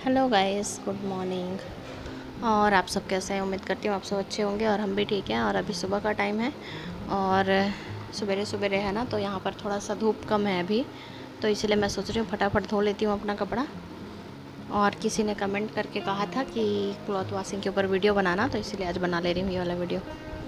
Hello guys, good morning. और आप सब कैसे हैं? उम्मीद करती हूँ आप सब अच्छे होंगे और हम भी ठीक हैं। और अभी सुबह का टाइम है और सवेरे सवेरे है ना, तो यहाँ पर थोड़ा सा धूप कम है अभी, तो इसलिए मैं सोच रही हूँ फटाफट धो लेती हूँ अपना कपड़ा। और किसी ने कमेंट करके कहा था कि क्लॉथ वॉशिंग के ऊपर वीडियो बनाना, तो इसीलिए आज बना ले रही हूँ ये वाला वीडियो।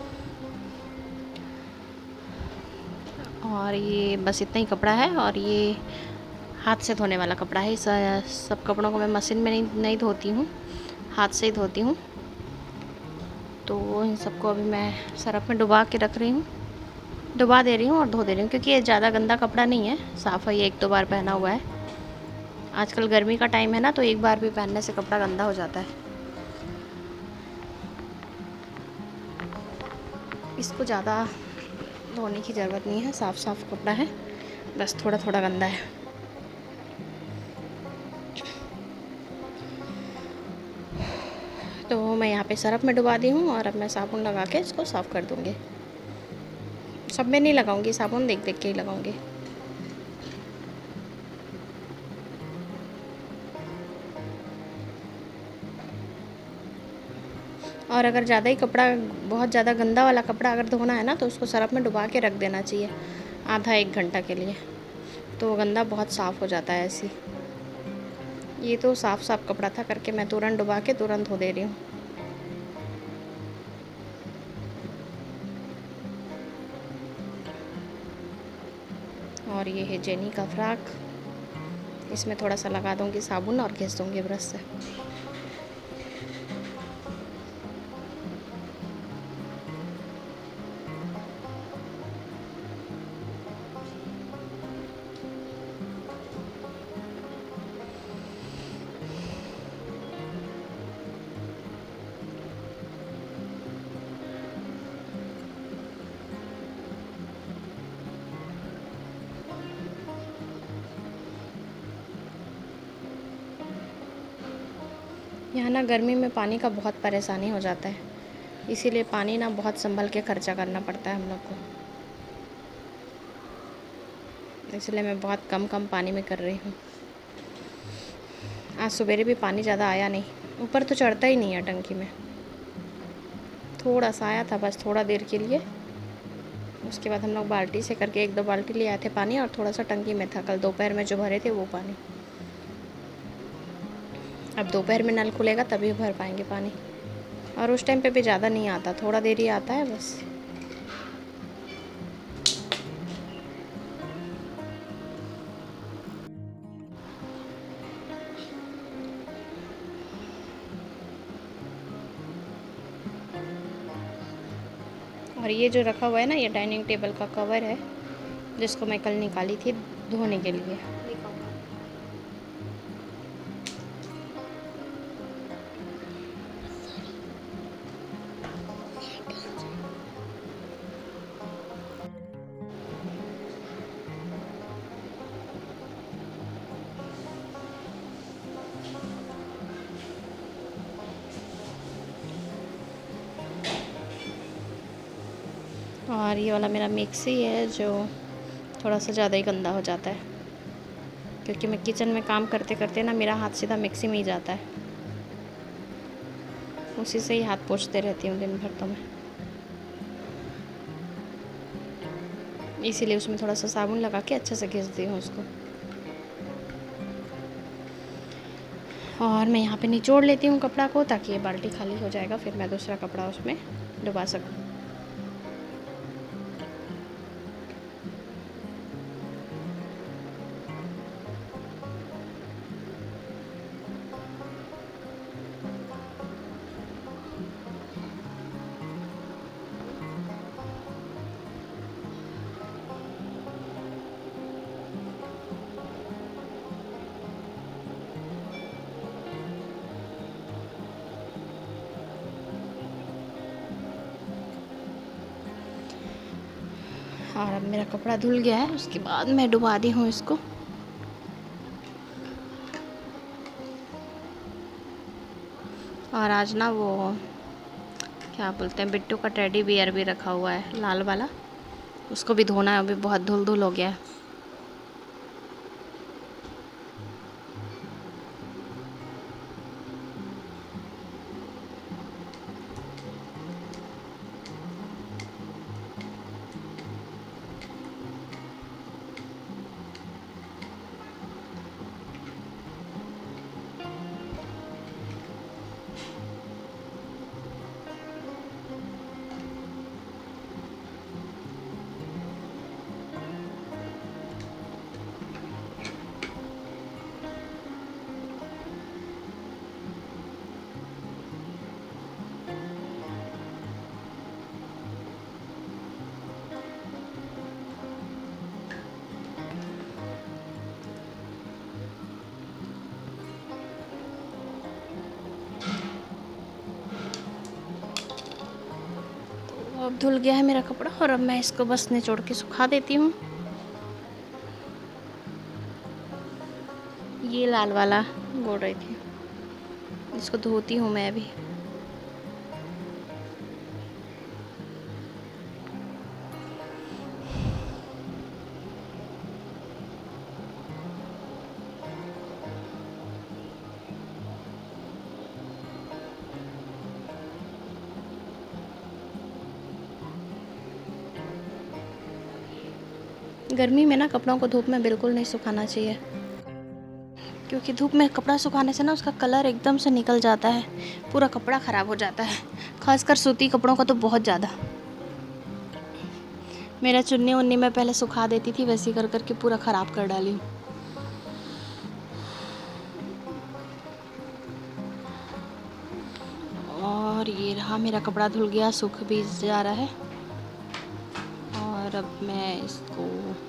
और ये बस इतना ही कपड़ा है और ये हाथ से धोने वाला कपड़ा है। इस सब कपड़ों को मैं मशीन में नहीं धोती हूँ, हाथ से ही धोती हूँ। तो इन सबको अभी मैं सरफ में डुबा के रख रही हूँ, डुबा दे रही हूँ और धो दे रही हूँ, क्योंकि ये ज़्यादा गंदा कपड़ा नहीं है, साफ़ है। ये एक दो बार पहना हुआ है। आजकल गर्मी का टाइम है ना, तो एक बार भी पहनने से कपड़ा गंदा हो जाता है। इसको ज़्यादा धोने की ज़रूरत नहीं है, साफ़ साफ़ कपड़ा है, बस थोड़ा थोड़ा गंदा है। तो मैं यहाँ पे सरफ में डुबा दी हूँ और अब मैं साबुन लगा के इसको साफ़ कर दूँगी। सब में नहीं लगाऊंगी साबुन, देख देख के ही लगाऊंगी। और अगर ज़्यादा ही कपड़ा, बहुत ज़्यादा गंदा वाला कपड़ा अगर धोना है ना, तो उसको सरफ में डुबा के रख देना चाहिए आधा एक घंटा के लिए, तो गंदा बहुत साफ़ हो जाता है ऐसे। ये तो साफ़ साफ़ कपड़ा था करके मैं तुरंत डुबा के तुरंत धो दे रही हूँ। और ये है जेनी का फ्रॉक, इसमें थोड़ा सा लगा दूँगी साबुन और घिस दूँगी ब्रश से। यहाँ ना गर्मी में पानी का बहुत परेशानी हो जाता है, इसीलिए पानी ना बहुत संभल के खर्चा करना पड़ता है हम लोग को, इसलिए मैं बहुत कम कम पानी में कर रही हूँ। आज सवेरे भी पानी ज़्यादा आया नहीं, ऊपर तो चढ़ता ही नहीं है टंकी में, थोड़ा सा आया था बस, थोड़ा देर के लिए। उसके बाद हम लोग बाल्टी से करके एक दो बाल्टी ले आए थे पानी, और थोड़ा सा टंकी में था कल दोपहर में जो भरे थे वो पानी। अब दोपहर में नल खुलेगा तभी भर पाएंगे पानी, और उस टाइम पे भी ज़्यादा नहीं आता, थोड़ा देर ही आता है बस। और ये जो रखा हुआ है ना, ये डाइनिंग टेबल का कवर है, जिसको मैं कल निकाली थी धोने के लिए। और ये वाला मेरा मिक्सी है जो थोड़ा सा ज़्यादा ही गंदा हो जाता है, क्योंकि मैं किचन में काम करते करते ना मेरा हाथ सीधा मिक्सी में ही जाता है, उसी से ही हाथ पोंछते रहती हूँ दिन भर। तो मैं इसीलिए उसमें थोड़ा सा साबुन लगा के अच्छे से घिस दी हूँ उसको। और मैं यहाँ पे निचोड़ लेती हूँ कपड़ा को, ताकि ये बाल्टी खाली हो जाएगा, फिर मैं दूसरा कपड़ा उसमें डुबा सकूँ। और अब मेरा कपड़ा धुल गया है, उसके बाद मैं डुबा दी हूँ इसको। और आज ना वो क्या बोलते हैं, बिट्टू का टेडी बियर भी रखा हुआ है लाल वाला, उसको भी धोना है, अभी बहुत धुल धुल हो गया है। अब धुल गया है मेरा कपड़ा और अब मैं इसको बस निचोड़ के सुखा देती हूँ। ये लाल वाला बोल रही थी, इसको धोती हूँ मैं अभी। गर्मी में ना कपड़ों को धूप में बिल्कुल नहीं सुखाना चाहिए, क्योंकि धूप में कपड़ा सुखाने से ना उसका कलर एकदम से निकल जाता है, पूरा कपड़ा ख़राब हो जाता है, खासकर सूती कपड़ों का तो बहुत ज़्यादा। मेरा चुन्नी उन्नी मैं पहले सुखा देती थी, वैसे कर करके पूरा ख़राब कर डाली हूँ। और ये रहा मेरा कपड़ा धुल गया, सूख भी जा रहा है। और अब मैं इसको,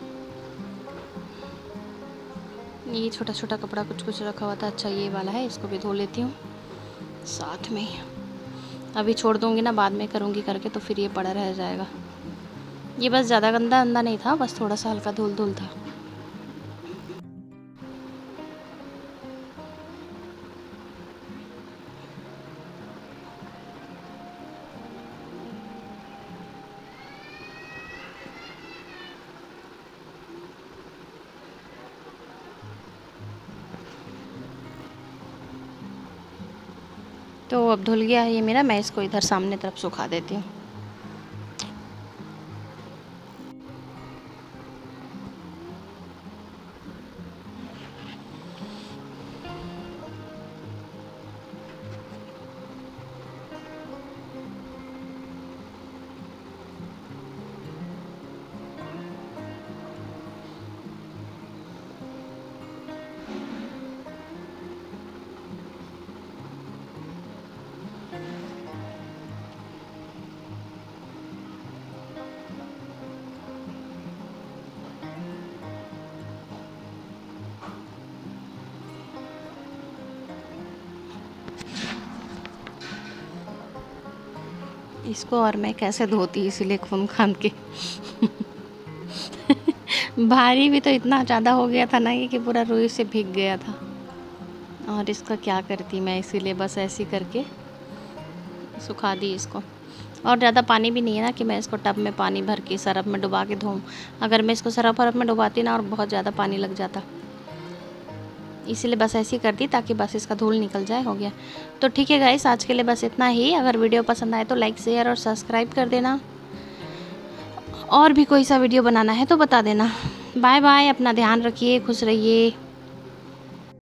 ये छोटा छोटा कपड़ा कुछ कुछ रखा हुआ था, अच्छा ये वाला है, इसको भी धो लेती हूँ साथ में। अभी छोड़ दूँगी ना, बाद में करूँगी करके तो फिर ये पड़ा रह जाएगा। ये बस ज़्यादा गंदा अंदा नहीं था, बस थोड़ा सा हल्का धुल धुल था। तो अब धुल गया है ये मेरा, मैं इसको इधर सामने तरफ सुखा देती हूँ। इसको और मैं कैसे धोती, इसीलिए खून खान के भारी भी तो इतना ज़्यादा हो गया था ना ये कि पूरा रुई से भीग गया था। और इसका क्या करती मैं, इसीलिए बस ऐसे करके सुखा दी इसको। और ज़्यादा पानी भी नहीं है ना कि मैं इसको टब में पानी भर के सरफ में डुबा के धोऊँ। अगर मैं इसको सरफ वरफ में डुबाती ना और बहुत ज़्यादा पानी लग जाता, इसीलिए बस ऐसे ही कर दी ताकि बस इसका धूल निकल जाए, हो गया। तो ठीक है गाइस, आज के लिए बस इतना ही। अगर वीडियो पसंद आए तो लाइक शेयर और सब्सक्राइब कर देना, और भी कोई सा वीडियो बनाना है तो बता देना। बाय बाय, अपना ध्यान रखिए, खुश रहिए।